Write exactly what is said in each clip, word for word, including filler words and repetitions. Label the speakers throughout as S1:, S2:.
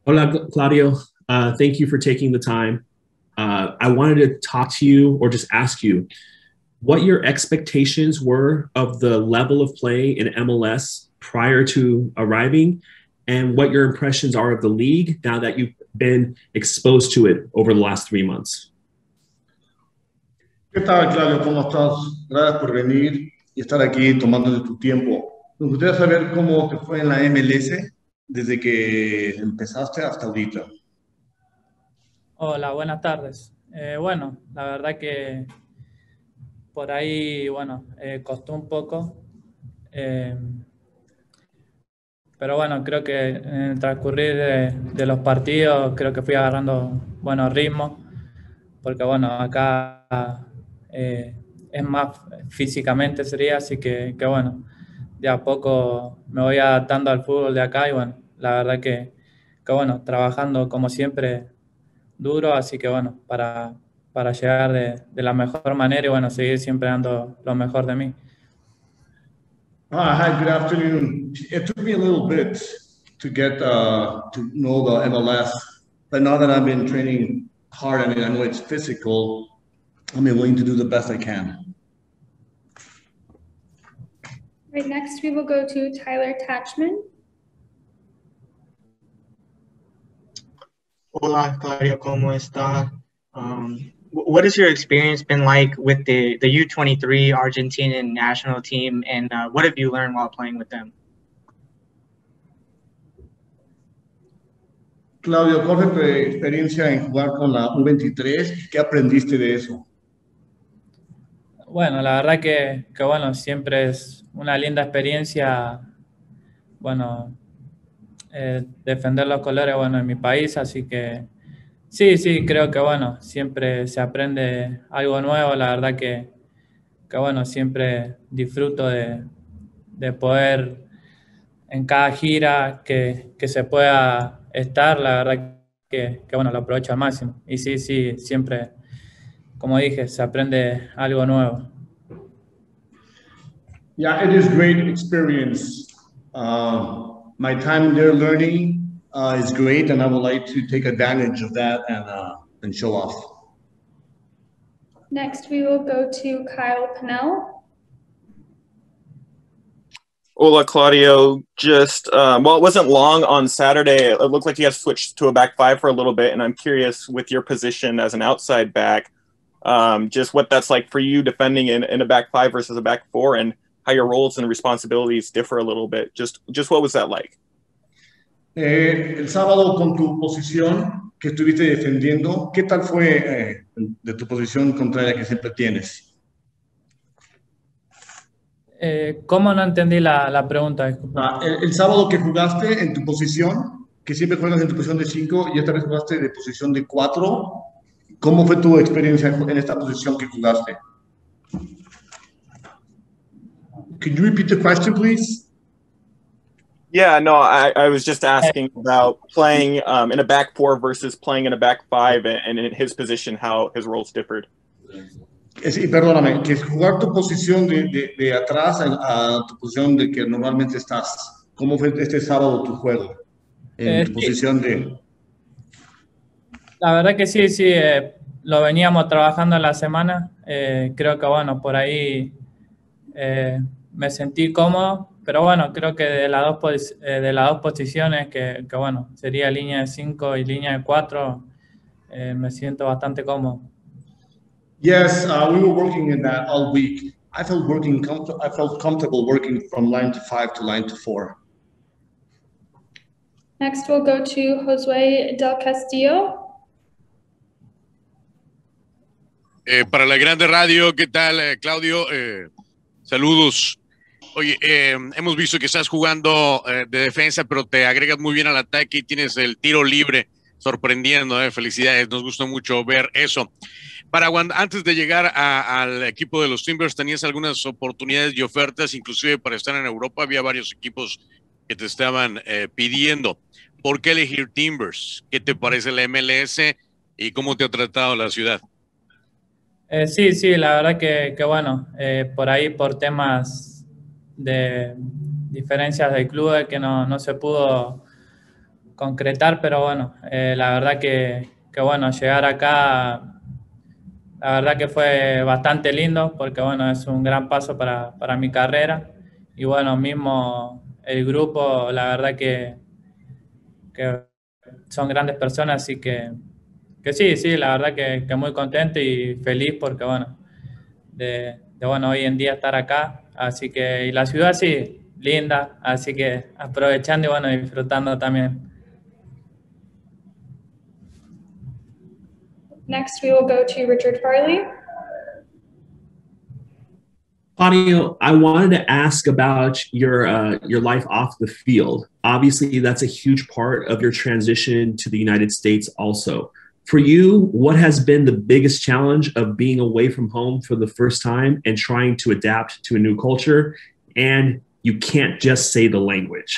S1: Hola, Claudio. Uh, thank you for taking the time. Uh, I wanted to talk to you or just ask you what your expectations were of the level of play in M L S prior to arriving, and what your impressions are of the league now that you've been exposed to it over the last three months.
S2: ¿Qué tal, Claudio? ¿Cómo estás? Gracias por venir y estar aquí tomándote tu tiempo. Me gustaría saber cómo te fue en la M L S desde que empezaste hasta ahorita.
S3: Hola, buenas tardes. Eh, bueno, la verdad que por ahí, bueno, eh, costó un poco, eh, pero bueno, creo que en el transcurrir de, de los partidos creo que fui agarrando buenos ritmos, porque bueno, acá eh, es más físicamente sería, así que, que bueno, de a poco me voy adaptando al fútbol de acá y bueno, la verdad que, que bueno, trabajando como siempre duro, así que bueno, para, para llegar de, de la mejor manera y bueno, seguir siempre dando lo mejor de mí.
S2: Ah, hi, good afternoon. It took me a little bit to get uh, to know the M L S, but now that I've been training hard, I mean, I know it's physical. I'm willing to do the best I can.
S4: Right, next we will go to Tyler Tatchman.
S5: Hola, Claudio, ¿cómo está? Um, what has your experience been like with the, the U twenty-three Argentinian national team, and uh, what have you learned while playing with them?
S2: Claudio, ¿cuál fue tu experiencia en jugar con la U veintitrés? ¿Qué aprendiste de eso?
S3: Bueno, la verdad que, que bueno, siempre es una linda experiencia, bueno, eh, defender los colores, bueno, en mi país, así que sí, sí, creo que bueno, siempre se aprende algo nuevo, la verdad que, que bueno, siempre disfruto de, de poder en cada gira que, que se pueda estar, la verdad que, que bueno, lo aprovecho al máximo. Y sí, sí, siempre, como dije, se aprende algo nuevo.
S2: Yeah, it is great experience. Uh, my time there learning uh, is great, and I would like to take advantage of that and uh, and show off.
S4: Next, we will go to Kyle Pennell.
S6: Hola, Claudio. Just, um, well, it wasn't long on Saturday. It looked like you guys switched to a back five for a little bit, and I'm curious with your position as an outside back, um, just what that's like for you defending in, in a back five versus a back four, and how your roles and responsibilities differ a little bit. Just, just what was that like?
S2: Eh, el sábado con tu posición que estuviste defendiendo, ¿qué tal fue eh, de tu posición contraria que siempre tienes?
S3: Eh, ¿Cómo no entendí la, la pregunta?
S2: Ah, el, el sábado que jugaste en tu posición, que siempre juegas en tu posición de cinco y esta vez jugaste de posición de cuatro, ¿cómo fue tu experiencia en esta posición que jugaste? Could you repeat the question, please?
S6: Yeah, no, I, I was just asking about playing um, in a back four versus playing in a back five, and, and in his position, how his roles differed.
S2: Sí, perdóname, que es jugar tu posición de, de, de atrás a, a tu posición de que normalmente estás. ¿Cómo fue este sábado tu juego? En
S3: Eh,
S2: tu
S3: sí.
S2: posición de...
S3: La verdad que sí, sí, eh, lo veníamos trabajando en la semana. Eh, creo que, bueno, por ahí eh, me sentí cómodo, pero bueno, creo que de las dos, eh, de las dos posiciones, que, que bueno, sería línea de cinco y línea de cuatro, eh, me siento bastante cómodo.
S2: Yes, uh, we were working in that all week. I felt working com- I felt comfortable working from line to five to line to four.
S4: Next, we'll go to Josué Del Castillo.
S7: Eh, para la Grande Radio, ¿qué tal, eh, Claudio? Eh, saludos. Oye, eh, hemos visto que estás jugando eh, de defensa, pero te agregas muy bien al ataque y tienes el tiro libre, sorprendiendo. Eh, felicidades, nos gusta mucho ver eso. Para antes de llegar a, al equipo de los Timbers, tenías algunas oportunidades y ofertas, inclusive para estar en Europa, había varios equipos que te estaban eh, pidiendo. ¿Por qué elegir Timbers? ¿Qué te parece la M L S y cómo te ha tratado la ciudad?
S3: Eh, sí, sí, la verdad que, que bueno, eh, por ahí por temas de diferencias del club que no, no se pudo concretar, pero bueno, eh, la verdad que, que bueno, llegar acá, la verdad que fue bastante lindo porque bueno, es un gran paso para, para mi carrera y bueno, mismo el grupo, la verdad que, que son grandes personas, así que, que sí, sí, la verdad que, que muy contento y feliz porque bueno, de, de bueno, hoy en día estar acá, así que, y la ciudad sí, linda, así que aprovechando y bueno, disfrutando también.
S4: Next, we will go to Richard Farley.
S1: Claudio, I wanted to ask about your uh, your life off the field. Obviously, that's a huge part of your transition to the United States also. For you, what has been the biggest challenge of being away from home for the first time and trying to adapt to a new culture? And you can't just say the language.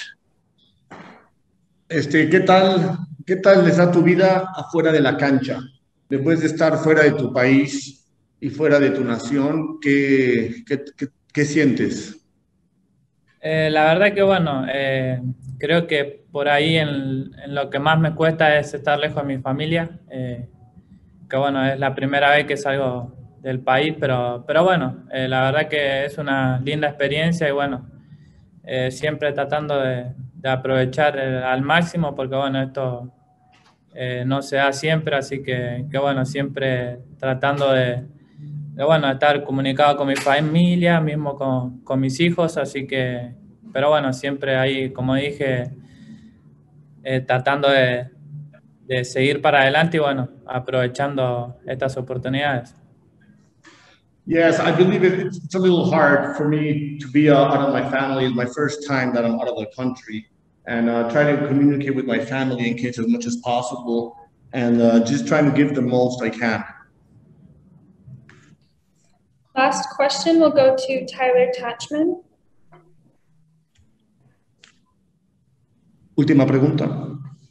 S2: Este, ¿qué tal, qué tal está tu vida afuera de la cancha? Después de estar fuera de tu país y fuera de tu nación, ¿qué, qué, qué, qué sientes?
S3: Eh, la verdad que bueno, eh, creo que por ahí en, en lo que más me cuesta es estar lejos de mi familia, eh, que bueno, es la primera vez que salgo del país, pero, pero bueno, eh, la verdad que es una linda experiencia y bueno, eh, siempre tratando de, de aprovechar eh, al máximo porque bueno, esto eh, no se da siempre, así que, que bueno, siempre tratando de, de bueno, estar comunicado con mi familia, mismo con, con mis hijos, así que, pero bueno, siempre ahí, como dije, eh, tratando de, de seguir para adelante y bueno, aprovechando estas oportunidades.
S2: Yes, I believe it, it's, it's a little hard for me to be uh, out of my family. It's my first time that I'm out of the country, and uh, try to communicate with my family and kids as much as possible, and uh, just trying to give the most I can.
S4: Last question will go to Tyler Tatchman.
S2: Última pregunta.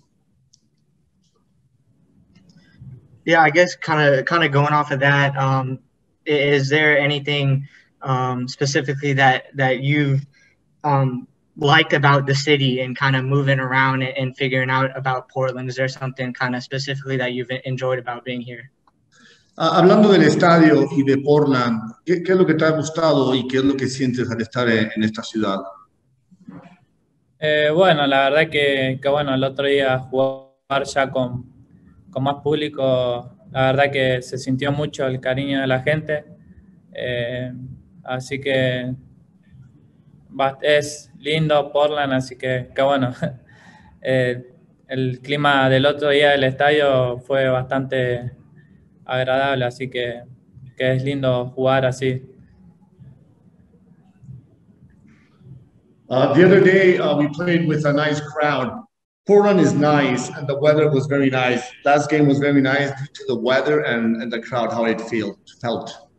S5: Yeah, I guess kind of kind of going off of that, um, is there anything um, specifically that that you've um, liked about the city and kind of moving around and, and figuring out about Portland? Is there something kind of specifically that you've enjoyed about being here?
S2: Uh, hablando del estadio y de Portland, ¿qué, ¿qué es lo que te ha gustado y qué es lo que sientes al estar en, en esta ciudad?
S3: Eh, bueno, la verdad que, que bueno, el otro día jugar ya con, con más público, la verdad que se sintió mucho el cariño de la gente, eh, así que es lindo Portland, así que, que bueno, eh, el clima del otro día del estadio fue bastante agradable, así que, que es lindo jugar así.
S2: Uh, the other day, uh, we played with a nice crowd. Portland is nice, and the weather was very nice. Last game was very nice due to the weather and, and the crowd, how it feel, felt.